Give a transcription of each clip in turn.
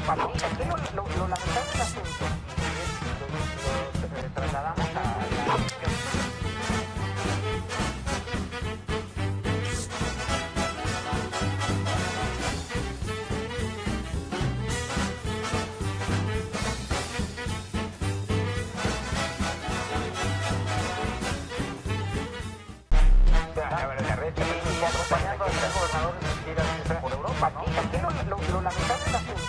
Aquí lo lamentable del asunto es lo trasladamos a la... acompañando a los gobernadores de giras por Europa, ¿no? Aquí lo lamentable del asunto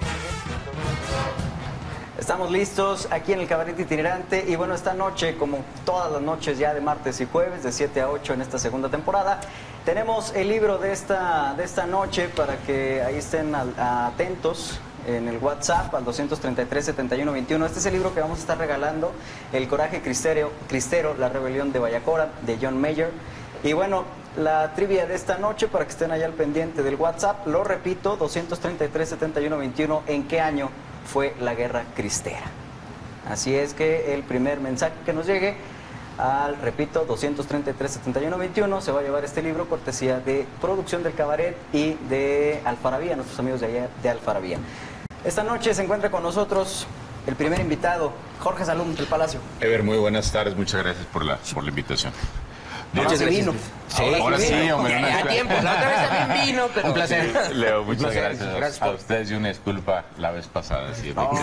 es... Estamos listos aquí en el Cabaret Itinerante y bueno, esta noche, como todas las noches ya de martes y jueves, de 7 a 8 en esta segunda temporada, tenemos el libro de esta noche para que ahí estén atentos en el WhatsApp al 233-7121. Este es el libro que vamos a estar regalando, El Coraje Cristero, la rebelión de Bayacora, de John Mayer. Y bueno, la trivia de esta noche, para que estén allá al pendiente del WhatsApp, lo repito, 233-7121, ¿en qué año fue la Guerra Cristera? Así es que el primer mensaje que nos llegue al, repito, 233-7121, se va a llevar este libro, cortesía de Producción del Cabaret y de Alfarabía, nuestros amigos de allá de Alfarabía. Esta noche se encuentra con nosotros el primer invitado, Jorge Salum del Palacio. Ever, muy buenas tardes, muchas gracias por la invitación. Noche de vino. Sí, ahora sí, hombre. A tiempo, la otra vez también vino, pero... Un placer. Leo, muchas Gracias gracias a ustedes y una disculpa la vez pasada. Sí, no,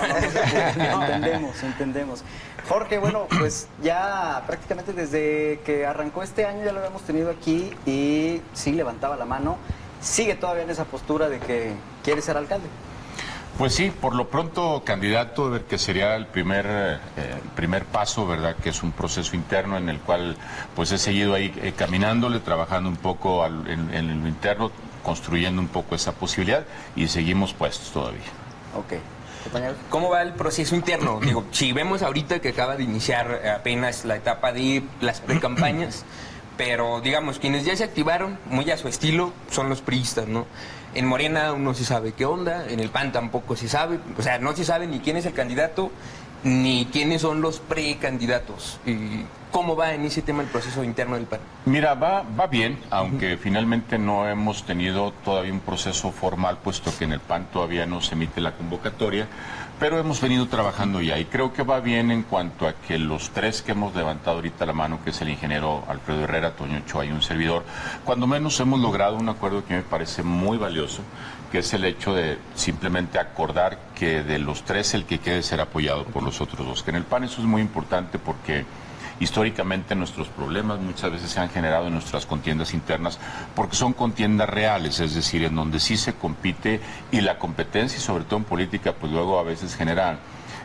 entendemos. Jorge, bueno, pues ya prácticamente desde que arrancó este año ya lo habíamos tenido aquí y sí levantaba la mano. ¿Sigue todavía en esa postura de que quiere ser alcalde? Pues sí, por lo pronto candidato, que sería el primer paso, ¿verdad? Que es un proceso interno en el cual pues he seguido ahí caminándole, trabajando un poco en lo interno, construyendo un poco esa posibilidad y seguimos puestos todavía. Ok. Compañero, ¿cómo va el proceso interno? Digo, si vemos ahorita que acaba de iniciar apenas la etapa de las precampañas, pero digamos, quienes ya se activaron, muy a su estilo, son los priistas, ¿no? En Morena no se sabe qué onda, en el PAN tampoco se sabe, o sea, no se sabe ni quién es el candidato, ni quiénes son los precandidatos. ¿Cómo va en ese tema el proceso interno del PAN? Mira, va bien, aunque finalmente no hemos tenido todavía un proceso formal, puesto que en el PAN todavía no se emite la convocatoria, pero hemos venido trabajando ya y creo que va bien en cuanto a que los tres que hemos levantado ahorita la mano, que es el ingeniero Alfredo Herrera, Toño Ochoa y un servidor, cuando menos hemos logrado un acuerdo que me parece muy valioso, que es el hecho de simplemente acordar que de los tres el que quede ser apoyado por los otros dos, que en el PAN eso es muy importante porque históricamente nuestros problemas muchas veces se han generado en nuestras contiendas internas porque son contiendas reales, es decir, en donde sí se compite y la competencia, y sobre todo en política, pues luego a veces genera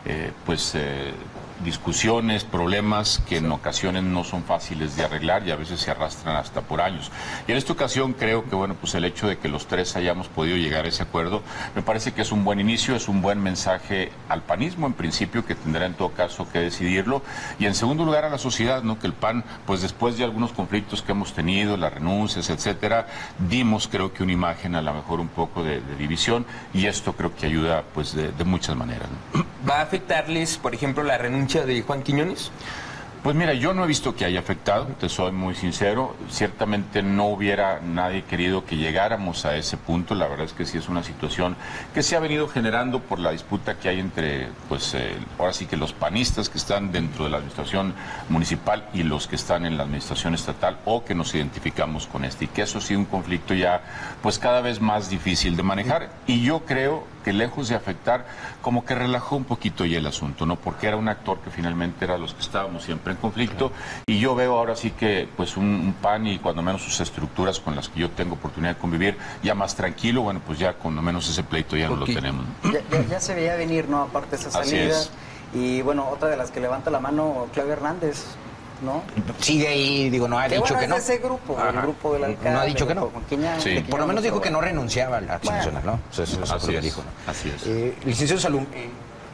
discusiones, problemas que en ocasiones no son fáciles de arreglar y a veces se arrastran hasta por años. Y en esta ocasión creo que bueno, pues el hecho de que los tres hayamos podido llegar a ese acuerdo me parece que es un buen inicio, es un buen mensaje al panismo en principio, que tendrá en todo caso que decidirlo, y en segundo lugar a la sociedad, ¿no? Que el PAN, pues después de algunos conflictos que hemos tenido, las renuncias, etcétera, dimos creo que una imagen a lo mejor un poco de división, y esto creo que ayuda pues de muchas maneras, ¿no? ¿Va a afectarles, por ejemplo, la renuncia de Juan Quiñones? Pues mira, yo no he visto que haya afectado, te soy muy sincero. Ciertamente no hubiera nadie querido que llegáramos a ese punto. La verdad es que sí es una situación que se ha venido generando por la disputa que hay entre, pues, ahora sí que los panistas que están dentro de la administración municipal y los que están en la administración estatal o que nos identificamos con este. Y que eso sí un conflicto ya, pues, cada vez más difícil de manejar. Y yo creo que lejos de afectar, como que relajó un poquito ya el asunto, ¿no? Porque era un actor que finalmente era los que estábamos siempre en conflicto, y yo veo ahora sí que pues un PAN y cuando menos sus estructuras con las que yo tengo oportunidad de convivir, ya más tranquilo, bueno, pues ya cuando menos ese pleito ya no lo tenemos. Ya se veía venir, ¿no? Aparte de esa salida. Y bueno, otra de las que levanta la mano, Claudia Hernández, ¿no? Sigue ahí, digo, no ha dicho que no. Ese grupo, el grupo del alcalde. No ha dicho que no. Sí. Por lo menos dijo que no renunciaba a la acción nacional, ¿no? Eso es lo que dijo, ¿no? Así es. Licenciado Salum,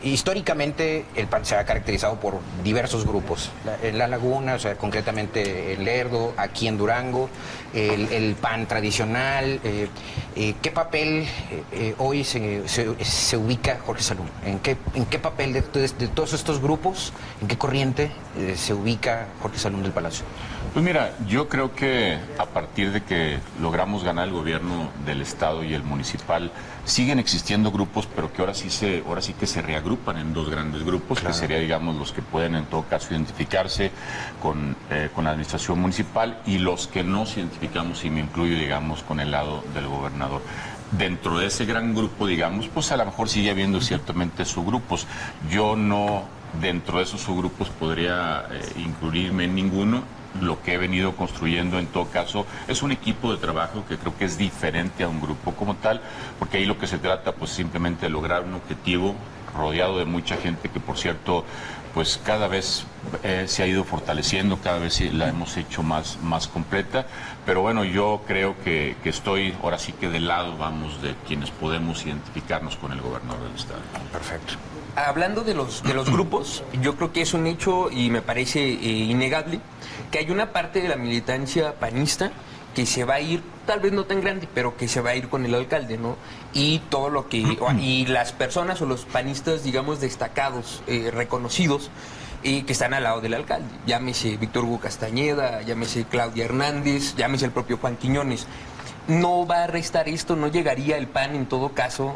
históricamente el PAN se ha caracterizado por diversos grupos. En La Laguna, o sea, concretamente en Lerdo, aquí en Durango, el PAN tradicional. ¿Qué papel hoy se ubica Jorge Salum? ¿En qué papel de todos estos grupos, en qué corriente se ubica Jorge Salum del Palacio? Pues mira, yo creo que a partir de que logramos ganar el gobierno del Estado y el municipal, siguen existiendo grupos, pero que ahora sí que se reagrupan en dos grandes grupos, claro, que sería, digamos, los que pueden en todo caso identificarse con la administración municipal y los que no se identificamos, y me incluyo, digamos, con el lado del gobernador. Dentro de ese gran grupo, digamos, pues a lo mejor sigue habiendo ciertamente subgrupos. Yo no, dentro de esos subgrupos, podría incluirme en ninguno. Lo que he venido construyendo, en todo caso, es un equipo de trabajo que creo que es diferente a un grupo como tal, porque ahí lo que se trata, pues, simplemente de lograr un objetivo rodeado de mucha gente que, por cierto, pues cada vez se ha ido fortaleciendo, cada vez la hemos hecho más completa, pero bueno, yo creo que estoy ahora sí que del lado, vamos, de quienes podemos identificarnos con el gobernador del estado. Perfecto. Hablando de los grupos, yo creo que es un hecho y me parece innegable que hay una parte de la militancia panista que se va a ir, tal vez no tan grande, pero que se va a ir con el alcalde, ¿no? Y todo lo que, y las personas o los panistas, digamos, destacados, reconocidos, que están al lado del alcalde. Llámese Víctor Hugo Castañeda, llámese Claudia Hernández, llámese el propio Juan Quiñones. No va a restar esto, no llegaría el PAN en todo caso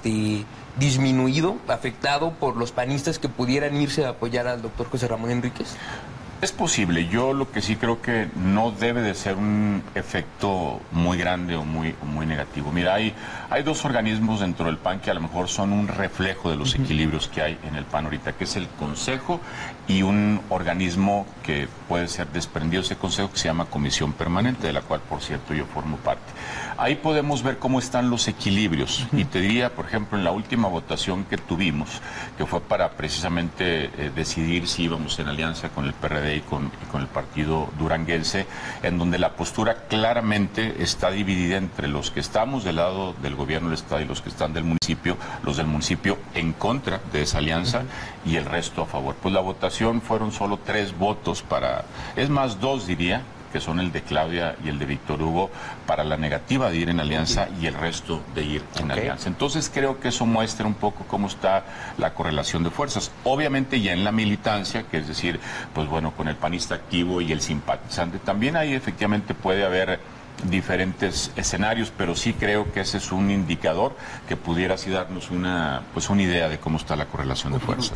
disminuido, afectado por los panistas que pudieran irse a apoyar al doctor José Ramón Enríquez. Es posible. Yo lo que sí creo que no debe de ser un efecto muy grande o muy negativo. Mira, hay dos organismos dentro del PAN que a lo mejor son un reflejo de los equilibrios que hay en el PAN ahorita, que es el Consejo y un organismo que puede ser desprendido de ese Consejo, que se llama Comisión Permanente, de la cual, por cierto, yo formo parte. Ahí podemos ver cómo están los equilibrios. Y te diría, por ejemplo, en la última votación que tuvimos, que fue para precisamente decidir si íbamos en alianza con el PRD y con el partido duranguense, en donde la postura claramente está dividida entre los que estamos del lado del gobierno del estado y los que están del municipio, los del municipio en contra de esa alianza y el resto a favor. Pues la votación fueron solo 3 votos es más, 2 diría, que son el de Claudia y el de Víctor Hugo, para la negativa de ir en alianza y el resto de ir en alianza. Entonces creo que eso muestra un poco cómo está la correlación de fuerzas. Obviamente ya en la militancia, que es decir, pues bueno, con el panista activo y el simpatizante, también ahí efectivamente puede haber diferentes escenarios, pero sí creo que ese es un indicador que pudiera así darnos una idea de cómo está la correlación de fuerzas.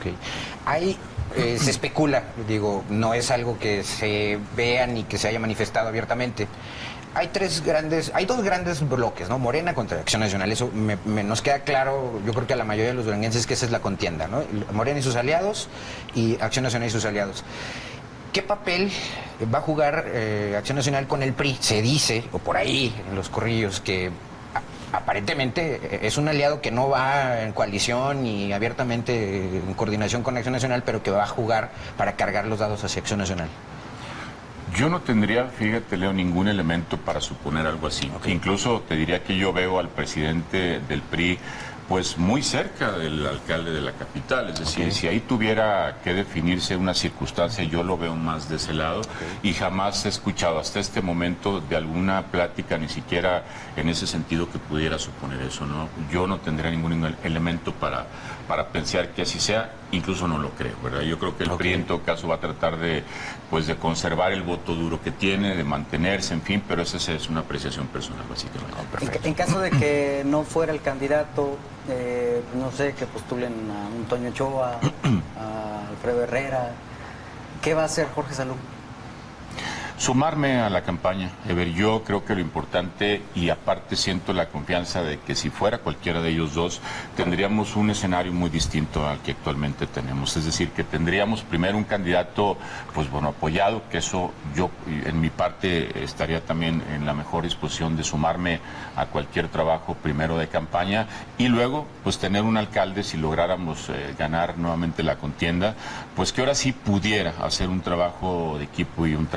Se especula, digo, no es algo que se vea ni que se haya manifestado abiertamente. Hay dos grandes bloques, ¿no? Morena contra Acción Nacional. Eso nos queda claro, yo creo que a la mayoría de los duranguenses, que esa es la contienda, ¿no? Morena y sus aliados y Acción Nacional y sus aliados. ¿Qué papel va a jugar Acción Nacional con el PRI? Se dice, o por ahí en los corrillos, que aparentemente es un aliado que no va en coalición y abiertamente en coordinación con Acción Nacional, pero que va a jugar para cargar los dados hacia Acción Nacional. Yo no tendría, fíjate, Leo, ningún elemento para suponer algo así. Incluso te diría que yo veo al presidente del PRI pues muy cerca del alcalde de la capital, es decir, si ahí tuviera que definirse una circunstancia, yo lo veo más de ese lado y jamás he escuchado hasta este momento de alguna plática, ni siquiera en ese sentido, que pudiera suponer eso, ¿no? Yo no tendría ningún elemento para pensar que así sea, incluso no lo creo, ¿verdad? Yo creo que el PRI en todo caso va a tratar de conservar el voto duro que tiene, de mantenerse, en fin, pero esa es una apreciación personal, básicamente. En caso de que no fuera el candidato, no sé, que postulen a un Toño Ochoa, a Alfredo Herrera, ¿qué va a hacer Jorge Salum? Sumarme a la campaña, Ever. Yo creo que lo importante, y aparte siento la confianza de que si fuera cualquiera de ellos dos, tendríamos un escenario muy distinto al que actualmente tenemos. Es decir, que tendríamos primero un candidato, pues bueno, apoyado, que eso yo en mi parte estaría también en la mejor disposición de sumarme a cualquier trabajo primero de campaña, y luego pues tener un alcalde, si lográramos ganar nuevamente la contienda, pues que ahora sí pudiera hacer un trabajo de equipo y un trabajo de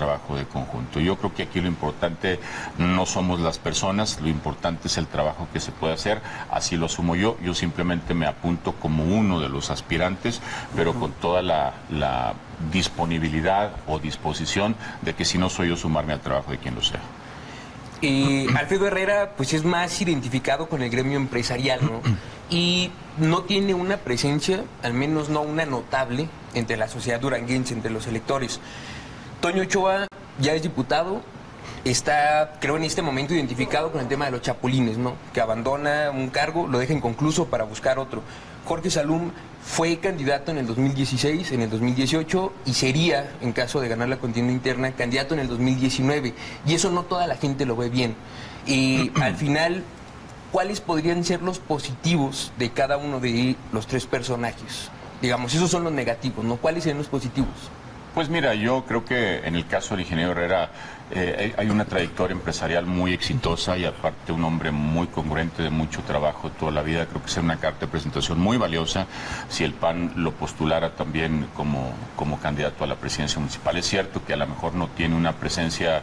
el conjunto. Yo creo que aquí lo importante no somos las personas, lo importante es el trabajo que se puede hacer, así lo asumo yo. Yo simplemente me apunto como uno de los aspirantes, pero con toda la disponibilidad o disposición de que si no soy yo, sumarme al trabajo de quien lo sea. Alfredo Herrera pues es más identificado con el gremio empresarial, ¿no? Y no tiene una presencia, al menos no una notable, entre la sociedad duranguense, entre los electores. Toño Ochoa ya es diputado, está, creo en este momento, identificado con el tema de los chapulines, ¿no? Que abandona un cargo, lo deja inconcluso para buscar otro. Jorge Salum fue candidato en el 2016, en el 2018 y sería, en caso de ganar la contienda interna, candidato en el 2019. Y eso no toda la gente lo ve bien. Y al final, ¿cuáles podrían ser los positivos de cada uno de los tres personajes? Digamos, esos son los negativos, ¿no? ¿Cuáles serían los positivos? Pues mira, yo creo que en el caso del ingeniero Herrera hay una trayectoria empresarial muy exitosa y aparte un hombre muy congruente, de mucho trabajo toda la vida. Creo que es una carta de presentación muy valiosa si el PAN lo postulara también como candidato a la presidencia municipal. Es cierto que a lo mejor no tiene una presencia,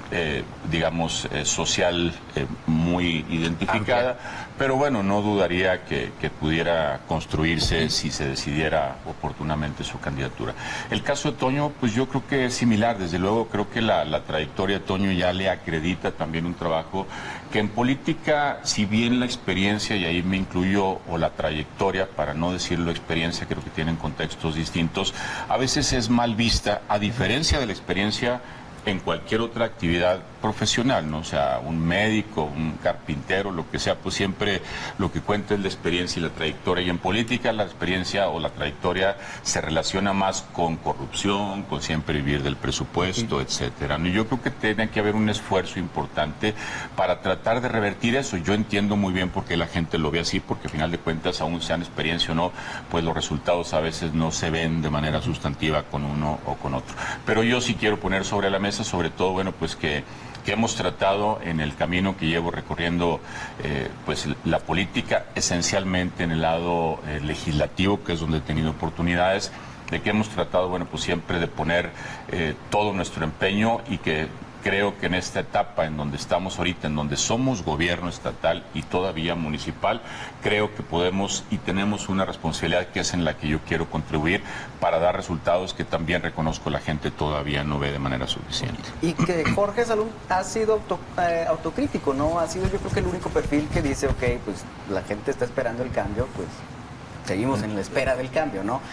digamos, social muy identificada, pero bueno, no dudaría que pudiera construirse si se decidiera oportunamente su candidatura. El caso de Toño, pues yo creo que es similar. Desde luego creo que la trayectoria de Toño ya le acredita también un trabajo que en política, si bien la experiencia, y ahí me incluyo, o la trayectoria, para no decirlo experiencia, creo que tienen contextos distintos, a veces es mal vista, a diferencia de la experiencia en cualquier otra actividad profesional, ¿no? O sea, un médico, un carpintero, lo que sea, pues siempre lo que cuenta es la experiencia y la trayectoria. Y en política la experiencia o la trayectoria se relaciona más con corrupción, con siempre vivir del presupuesto, etcétera, ¿no? Y yo creo que tiene que haber un esfuerzo importante para tratar de revertir eso. Yo entiendo muy bien por qué la gente lo ve así, porque al final de cuentas, aún sean experiencia o no, pues los resultados a veces no se ven de manera sustantiva con uno o con otro. Pero yo sí quiero poner sobre la mesa, sobre todo, bueno, pues que hemos tratado en el camino que llevo recorriendo, pues la política, esencialmente en el lado legislativo, que es donde he tenido oportunidades, de que hemos tratado, bueno, pues siempre de poner todo nuestro empeño, y que creo que en esta etapa en donde estamos ahorita, en donde somos gobierno estatal y todavía municipal, creo que podemos y tenemos una responsabilidad que es en la que yo quiero contribuir para dar resultados que también reconozco la gente todavía no ve de manera suficiente. Y que Jorge Salum ha sido autocrítico, ¿no? Ha sido, yo creo que el único perfil que dice, ok, pues la gente está esperando el cambio, pues seguimos en la espera del cambio, ¿no?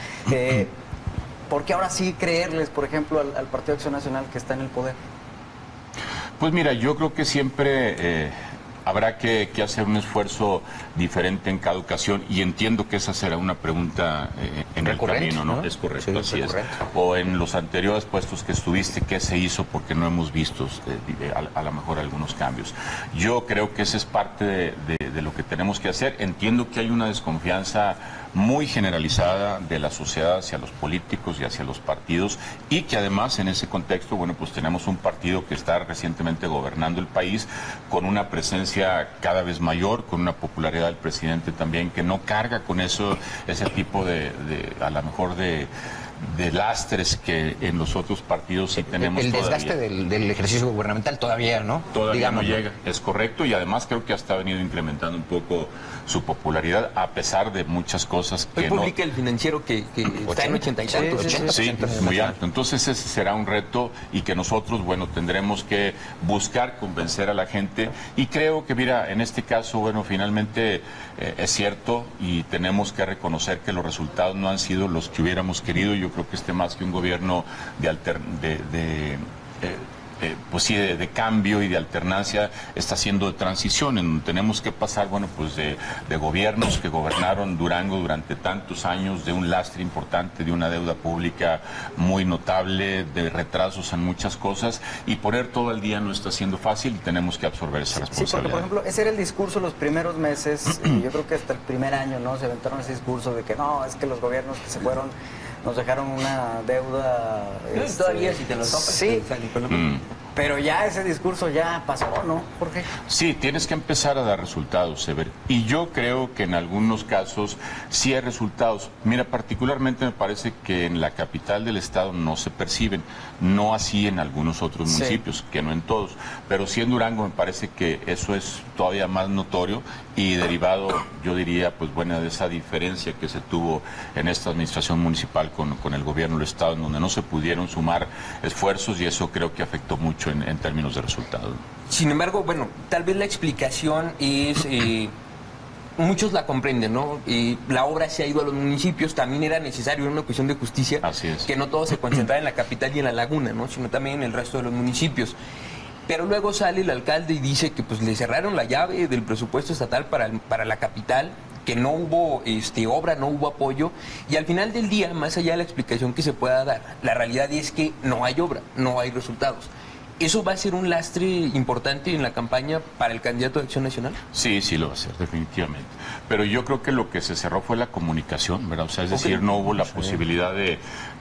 ¿Por qué ahora sí creerles, por ejemplo, al Partido Acción Nacional que está en el poder? Pues mira, yo creo que siempre habrá que hacer un esfuerzo diferente en cada ocasión, y entiendo que esa será una pregunta en el camino, ¿no? Es correcto, sí, así es. O en los anteriores puestos que estuviste, ¿qué se hizo? Porque no hemos visto a lo mejor algunos cambios. Yo creo que esa es parte de lo que tenemos que hacer. Entiendo que hay una desconfianza muy generalizada de la sociedad hacia los políticos y hacia los partidos, y que además en ese contexto, bueno, pues tenemos un partido que está recientemente gobernando el país con una presencia cada vez mayor, con una popularidad del presidente también que no carga con ese tipo a lo mejor de lastres que en los otros partidos sí tenemos. El desgaste del ejercicio gubernamental todavía, ¿no? Todavía no llega, es correcto, y además creo que hasta ha venido incrementando un poco su popularidad, a pesar de muchas cosas que hoy publica el Financiero que está en 80 y tantos. Sí, muy alto. Entonces ese será un reto, y que nosotros, bueno, tendremos que buscar convencer a la gente, y creo que, mira, en este caso, bueno, finalmente es cierto, y tenemos que reconocer que los resultados no han sido los que hubiéramos querido. Yo creo que más que un gobierno pues sí, de cambio y de alternancia, está siendo de transición, en donde tenemos que pasar, bueno, pues de gobiernos que gobernaron Durango durante tantos años, de un lastre importante, de una deuda pública muy notable, de retrasos en muchas cosas, y poner todo al día no está siendo fácil, y tenemos que absorber esa responsabilidad. Sí, porque, por ejemplo, ese era el discurso los primeros meses, yo creo que hasta el primer año, ¿no? Se aventaron ese discurso de que no, es que los gobiernos que se fueron nos dejaron una deuda... Todavía si te lo topas, sí. Pero ya ese discurso ya pasó, ¿no, Jorge? Sí, tienes que empezar a dar resultados, Ever. Y yo creo que en algunos casos sí hay resultados. Mira, particularmente me parece que en la capital del estado no se perciben, no así en algunos otros municipios, que no en todos. Pero sí en Durango me parece que eso es todavía más notorio y derivado, yo diría, pues bueno, de esa diferencia que se tuvo en esta administración municipal con el gobierno del estado, en donde no se pudieron sumar esfuerzos y eso creo que afectó mucho en términos de resultados. Sin embargo, bueno, tal vez la explicación es, muchos la comprenden, ¿no? La obra se ha ido a los municipios, también era necesario, era una cuestión de justicia, Así es. que no todo se concentrara en la capital y en la laguna, ¿no? Sino también en el resto de los municipios. Pero luego sale el alcalde y dice que pues le cerraron la llave del presupuesto estatal para la capital, que no hubo obra, no hubo apoyo, y al final del día, más allá de la explicación que se pueda dar, la realidad es que no hay obra, no hay resultados. ¿Eso va a ser un lastre importante en la campaña para el candidato de Acción Nacional? Sí, sí lo va a ser, definitivamente. Pero yo creo que lo que se cerró fue la comunicación, ¿verdad? O sea, es decir, no hubo la posibilidad de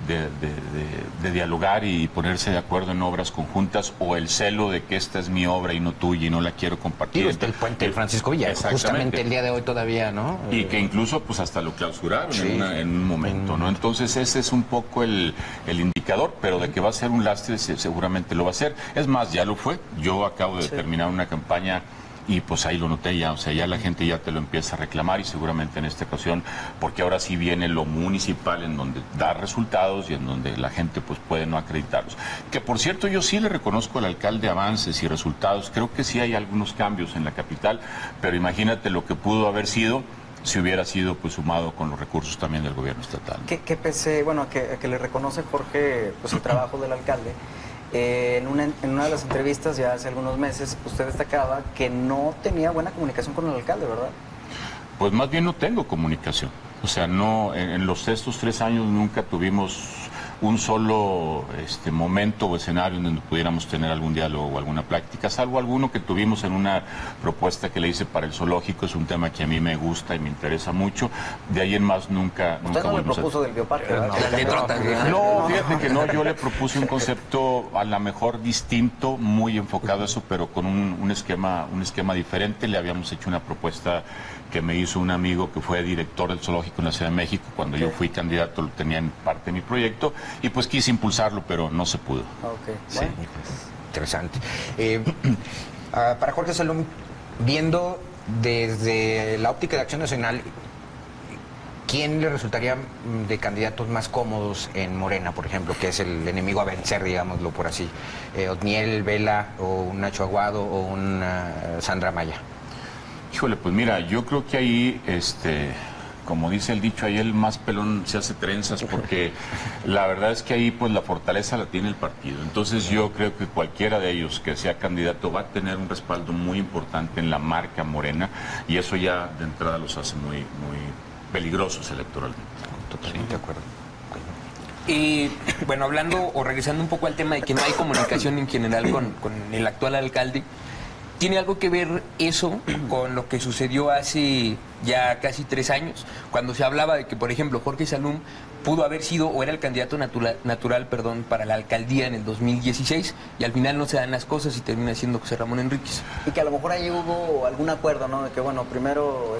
dialogar y ponerse de acuerdo en obras conjuntas o el celo de que esta es mi obra y no tuya y no la quiero compartir. Está el puente de Francisco Villa, justamente el día de hoy todavía, ¿no? Y que incluso pues hasta lo clausuraron Sí. en un momento, ¿no? Entonces ese es un poco el indicador, pero de que va a ser un lastre seguramente lo va a ser. Es más, ya lo fue. Yo acabo de terminar una campaña y pues ahí lo noté ya, o sea, ya la gente ya te lo empieza a reclamar y seguramente en esta ocasión, porque ahora sí viene lo municipal en donde da resultados y en donde la gente pues puede no acreditarlos. Que por cierto yo sí le reconozco al alcalde avances y resultados, creo que sí hay algunos cambios en la capital, pero imagínate lo que pudo haber sido si hubiera sido pues sumado con los recursos también del gobierno estatal. ¿Qué pensé, bueno, que le reconoce Jorge pues el trabajo del alcalde? En una de las entrevistas ya hace algunos meses usted destacaba que no tenía buena comunicación con el alcalde, ¿verdad? Pues más bien no tengo comunicación. O sea, no, en estos 3 años nunca tuvimos un solo momento o escenario en donde pudiéramos tener algún diálogo o alguna práctica, salvo alguno que tuvimos en una propuesta que le hice para el zoológico. Es un tema que a mí me gusta y me interesa mucho. De ahí en más nunca Usted no le volvimos propuso del bioparque, ¿verdad? No, fíjate que no, yo le propuse un concepto a lo mejor distinto, muy enfocado a eso, pero con un esquema diferente. Le habíamos hecho una propuesta que me hizo un amigo que fue director del zoológico en la Ciudad de México. Cuando yo fui candidato lo tenía en parte de mi proyecto y pues quise impulsarlo, pero no se pudo. Ok, Sí, bueno. interesante. Para Jorge Salum, viendo desde la óptica de Acción Nacional, ¿quién le resultaría de candidatos más cómodos en Morena, por ejemplo, que es el enemigo a vencer, digámoslo por así? ¿Otniel, Vela, o un Nacho Aguado, o una Sandra Maya? Híjole, pues mira, yo creo que ahí, como dice el dicho, ahí el más pelón se hace trenzas, porque la verdad es que ahí pues la fortaleza la tiene el partido. Entonces yo creo que cualquiera de ellos que sea candidato va a tener un respaldo muy importante en la marca Morena y eso ya de entrada los hace muy, muy peligrosos electoralmente. Totalmente de acuerdo. Bueno, hablando o regresando un poco al tema de que no hay comunicación en general con el actual alcalde, ¿tiene algo que ver eso con lo que sucedió hace ya casi 3 años? Cuando se hablaba de que, por ejemplo, Jorge Salum pudo haber sido o era el candidato natural para la alcaldía en el 2016 y al final no se dan las cosas y termina siendo José Ramón Enríquez. Y que a lo mejor ahí hubo algún acuerdo, ¿no? De que, bueno, primero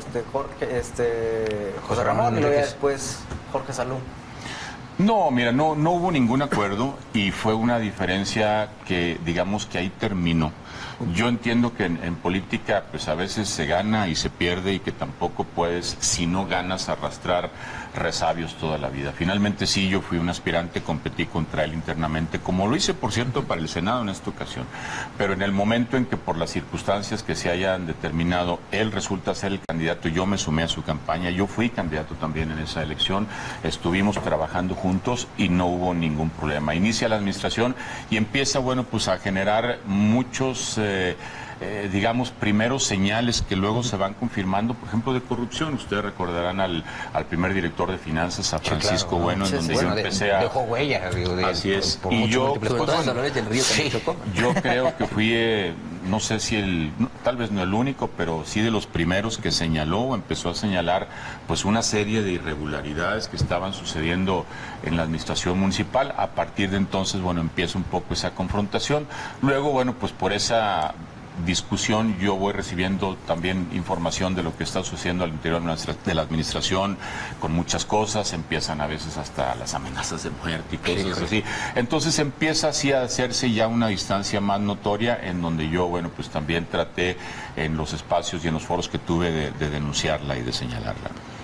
José Ramón y luego ya después Jorge Salum. No, mira, no hubo ningún acuerdo y fue una diferencia que, digamos, que ahí terminó. Yo entiendo que en política, pues a veces se gana y se pierde y que tampoco puedes, si no ganas, arrastrar resabios toda la vida. Finalmente sí, yo fui un aspirante, competí contra él internamente, como lo hice, por cierto, para el Senado en esta ocasión. Pero en el momento en que por las circunstancias que se hayan determinado, él resulta ser el candidato, yo me sumé a su campaña, yo fui candidato también en esa elección, estuvimos trabajando juntos y no hubo ningún problema. Inicia la administración y empieza, bueno, pues a generar muchos digamos, primeros señales que luego se van confirmando, por ejemplo, de corrupción. Ustedes recordarán al primer director de finanzas, a Francisco Bueno, en donde yo empecé a... Dejó huella, digo, así es. por Y muchos yo, múltiples pues, Sobre todo en Dolores del Río, que me tocó. yo creo que fui no sé si tal vez no el único, pero sí de los primeros que señaló o empezó a señalar pues una serie de irregularidades que estaban sucediendo en la administración municipal. A partir de entonces, bueno, empieza un poco esa confrontación. Luego, bueno, pues por esa discusión yo voy recibiendo también información de lo que está sucediendo al interior de la administración, con muchas cosas, empiezan a veces hasta las amenazas de muerte y cosas así. Entonces empieza así a hacerse ya una distancia más notoria, en donde yo, bueno, pues también traté en los espacios y en los foros que tuve de denunciarla y de señalarla.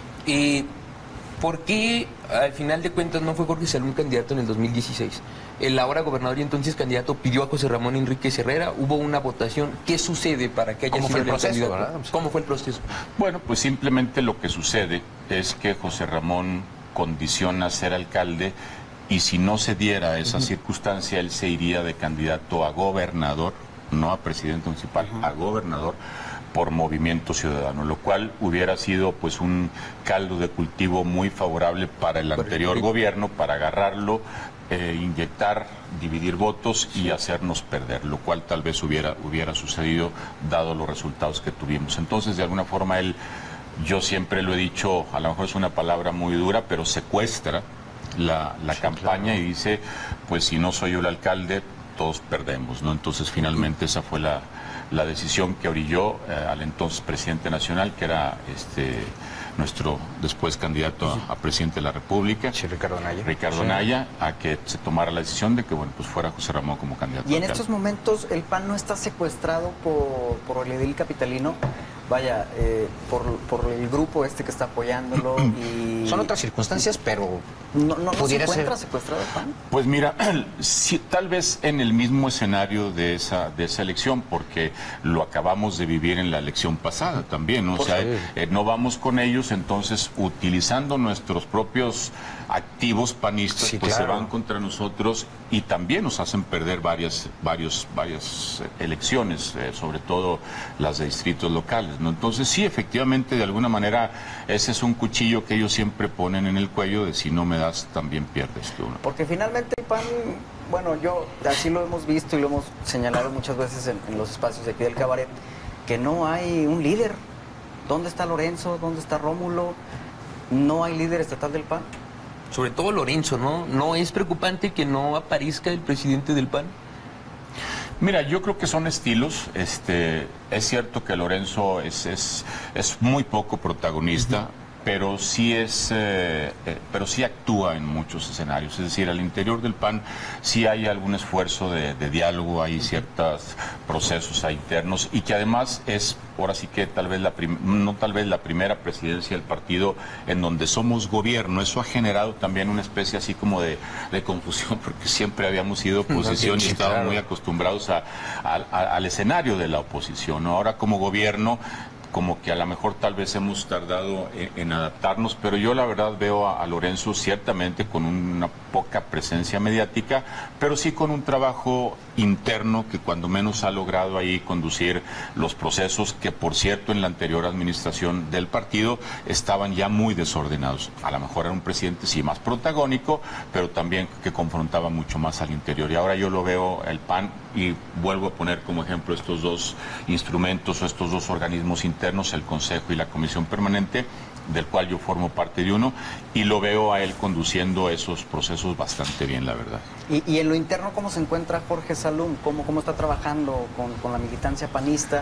Y ¿por qué al final de cuentas no fue Jorge Salum candidato en el 2016? El ahora gobernador y entonces candidato pidió a José Ramón Enríquez Herrera, hubo una votación. ¿Qué sucede para que haya ¿Cómo sido fue el proceso, candidato? verdad? ¿Cómo fue el proceso? Bueno, pues simplemente lo que sucede es que José Ramón condiciona ser alcalde, y si no se diera esa circunstancia, él se iría de candidato a gobernador, no a presidente municipal, a gobernador, por Movimiento Ciudadano, lo cual hubiera sido pues un caldo de cultivo muy favorable para el anterior gobierno, para agarrarlo, inyectar, dividir votos y hacernos perder, lo cual tal vez hubiera sucedido dado los resultados que tuvimos. Entonces, de alguna forma, yo siempre lo he dicho, a lo mejor es una palabra muy dura, pero secuestra la campaña, claro. Y dice, pues si no soy yo el alcalde, todos perdemos, ¿no? Entonces, finalmente esa fue la decisión que orilló al entonces presidente nacional, que era nuestro después candidato a presidente de la República, sí, Ricardo Anaya, a que se tomara la decisión de que, bueno, pues fuera José Ramón como candidato. Y en estos momentos el PAN no está secuestrado por el edil capitalino, vaya, por el grupo que está apoyándolo. Y son otras circunstancias, pero no se encuentra ser secuestrado el PAN. Pues mira, sí, tal vez en el mismo escenario de esa elección, porque lo acabamos de vivir en la elección pasada también, ¿no? O sea, no vamos con ellos, entonces utilizando nuestros propios activos panistas, sí, pues claro, se van contra nosotros y también nos hacen perder varias elecciones, sobre todo las de distritos locales, ¿no? Entonces sí, efectivamente, de alguna manera ese es un cuchillo que ellos siempre ponen en el cuello de si no me das, también pierdes tú, ¿no? Porque finalmente el PAN, bueno, yo así lo hemos visto y lo hemos señalado muchas veces en los espacios de aquí del cabaret, que no hay un líder. ¿Dónde está Lorenzo? ¿Dónde está Rómulo? No hay líder estatal del PAN. Sobre todo Lorenzo, ¿no? ¿No es preocupante que no aparezca el presidente del PAN? Mira, yo creo que son estilos. Es cierto que Lorenzo es muy poco protagonista, pero sí actúa en muchos escenarios. Es decir, al interior del PAN sí hay algún esfuerzo de diálogo, hay ciertos procesos internos, y que además es, ahora sí que tal vez la primera presidencia del partido en donde somos gobierno. Eso ha generado también una especie así como de confusión, porque siempre habíamos sido oposición y estábamos muy acostumbrados al escenario de la oposición, ¿no? Ahora como gobierno, como que a lo mejor tal vez hemos tardado en adaptarnos, pero yo la verdad veo a Lorenzo ciertamente con una poca presencia mediática, pero sí con un trabajo interno que cuando menos ha logrado ahí conducir los procesos que, por cierto, en la anterior administración del partido estaban ya muy desordenados. A lo mejor era un presidente sí más protagónico, pero también que confrontaba mucho más al interior. Y ahora yo lo veo el PAN, y vuelvo a poner como ejemplo estos dos instrumentos o estos dos organismos internos, el Consejo y la Comisión Permanente, del cual yo formo parte de uno, y lo veo a él conduciendo esos procesos bastante bien, la verdad. Y en lo interno, ¿cómo se encuentra Jorge Salum? ¿Cómo está trabajando con la militancia panista?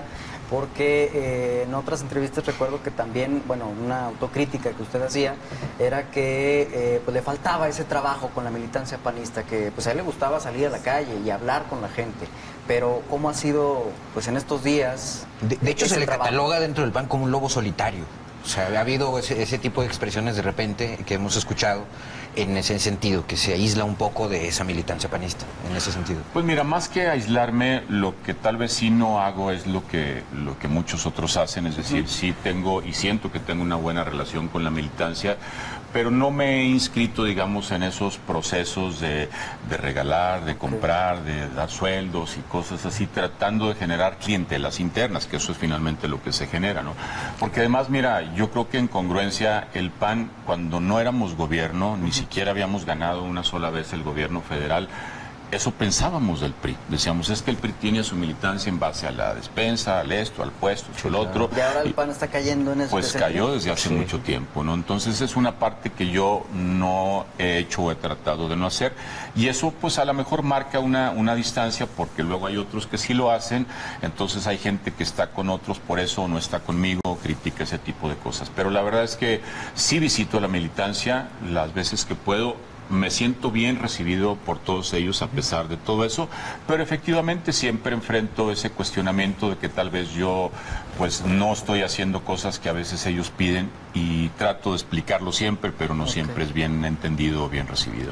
Porque en otras entrevistas recuerdo que también, bueno, una autocrítica que usted hacía era que pues le faltaba ese trabajo con la militancia panista, que pues a él le gustaba salir a la calle y hablar con la gente. Pero ¿cómo ha sido pues en estos días? De hecho, se le trabajo? cataloga dentro del PAN como un lobo solitario. O sea, ha habido ese tipo de expresiones de repente que hemos escuchado en ese sentido, que se aísla un poco de esa militancia panista, en ese sentido. Pues mira, más que aislarme, lo que tal vez sí no hago es lo que muchos otros hacen, es decir, sí tengo y siento que tengo una buena relación con la militancia, pero no me he inscrito, digamos, en esos procesos de regalar, de comprar, de dar sueldos y cosas así, tratando de generar clientelas internas, que eso es finalmente lo que se genera, ¿no? Porque además, mira, yo creo que en congruencia el PAN, cuando no éramos gobierno, ni siquiera habíamos ganado una sola vez el gobierno federal, eso pensábamos del PRI. Decíamos, es que el PRI tiene su militancia en base a la despensa, al esto, al puesto, al otro. Y ahora el PAN está cayendo en eso. Pues cayó desde hace mucho tiempo, ¿no? Entonces es una parte que yo no he hecho o he tratado de no hacer. Y eso pues a lo mejor marca una distancia, porque luego hay otros que sí lo hacen. Entonces hay gente que está con otros, por eso no está conmigo, critica ese tipo de cosas. Pero la verdad es que sí visito la militancia las veces que puedo. Me siento bien recibido por todos ellos a pesar de todo eso, pero efectivamente siempre enfrento ese cuestionamiento de que tal vez yo pues no estoy haciendo cosas que a veces ellos piden, y trato de explicarlo siempre, pero no siempre es bien entendido o bien recibido.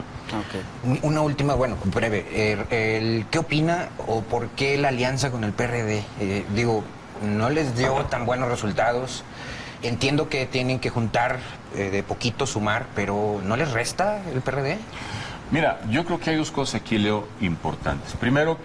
Una última, bueno, breve. ¿Qué opina o por qué la alianza con el PRD? Digo, no les dio tan buenos resultados. Entiendo que tienen que juntar de poquito, sumar, pero ¿no les resta el PRD? Mira, yo creo que hay dos cosas aquí, Leo, importantes. Primero,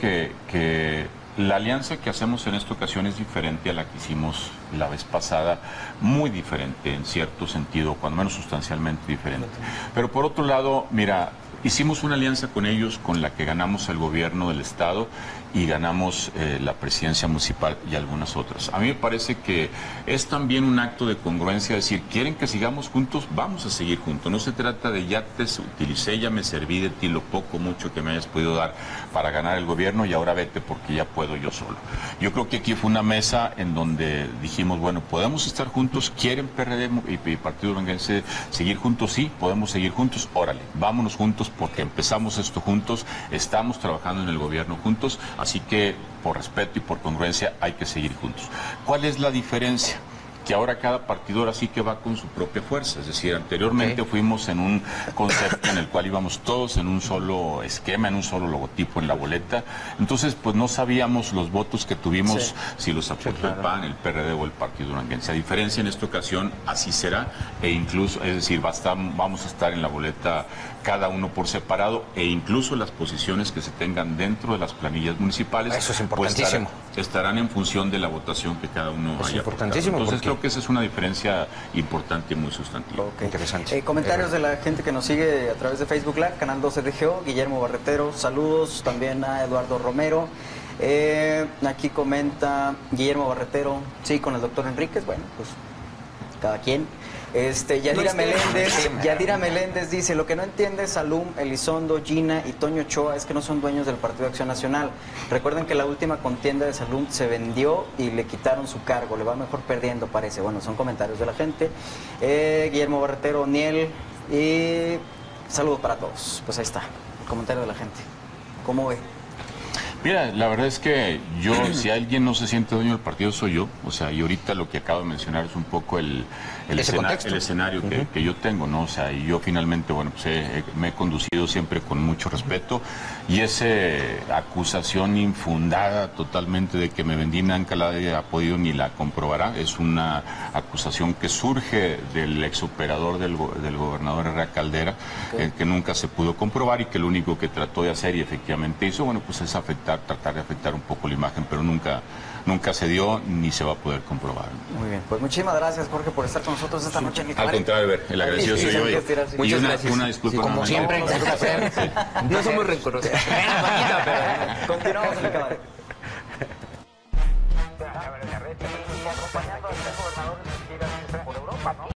que la alianza que hacemos en esta ocasión es diferente a la que hicimos la vez pasada, muy diferente en cierto sentido, cuando menos sustancialmente diferente. Pero por otro lado, mira, hicimos una alianza con ellos con la que ganamos el gobierno del Estado y ganamos la presidencia municipal y algunas otras. A mí me parece que es también un acto de congruencia, decir, quieren que sigamos juntos, vamos a seguir juntos. No se trata de ya te utilicé, ya me serví de ti lo poco, mucho que me hayas podido dar para ganar el gobierno y ahora vete porque ya puedo yo solo. Yo creo que aquí fue una mesa en donde dijimos, bueno, podemos estar juntos, quieren PRD y Partido Duranguense seguir juntos, sí, podemos seguir juntos, órale, vámonos juntos porque empezamos esto juntos, estamos trabajando en el gobierno juntos, así que por respeto y por congruencia hay que seguir juntos. ¿Cuál es la diferencia? Que ahora cada partido ahora sí que va con su propia fuerza, es decir, anteriormente fuimos en un concepto en el cual íbamos todos en un solo esquema, en un solo logotipo en la boleta, entonces pues no sabíamos los votos que tuvimos, si los aportó el PAN, el PRD o el Partido Duranguense. A diferencia en esta ocasión así será, e incluso, es decir, vamos a estar en la boleta cada uno por separado, e incluso las posiciones que se tengan dentro de las planillas municipales, eso es importantísimo, pues estarán en función de la votación que cada uno haya importantísimo. Entonces creo que esa es una diferencia importante y muy sustantiva. Interesante. Comentarios de la gente que nos sigue a través de Facebook Live, Canal 12 de GO, Guillermo Barretero, saludos también a Eduardo Romero. Aquí comenta Guillermo Barretero, sí, con el doctor Enríquez, bueno, pues cada quien. Yadira Meléndez dice, lo que no entiende Salum, Elizondo, Gina y Toño Ochoa es que no son dueños del Partido de Acción Nacional. Recuerden que la última contienda de Salum se vendió y le quitaron su cargo, le va mejor perdiendo, parece. Bueno, son comentarios de la gente. Guillermo Barretero, Niel, y saludos para todos. Pues ahí está, el comentario de la gente. ¿Cómo ve? Mira, la verdad es que yo, si alguien no se siente dueño del partido, soy yo. O sea, y ahorita lo que acabo de mencionar es un poco el escenario que yo tengo, ¿no? O sea, y yo finalmente, bueno, pues me he conducido siempre con mucho respeto, y esa acusación infundada totalmente de que me vendí, nunca la ha podido ni la comprobará. Es una acusación que surge del exoperador del gobernador Herrera Caldera, que nunca se pudo comprobar, y que lo único que trató de hacer y efectivamente hizo, bueno, pues es tratar de afectar un poco la imagen, pero nunca se dio ni se va a poder comprobar. Muy bien, pues muchísimas gracias, Jorge, por estar con nosotros esta noche en el Al contrario, el agradecido soy yo. Muchas gracias. Una disculpa. Como siempre, no somos rencorosos. Continuamos en el cabaret.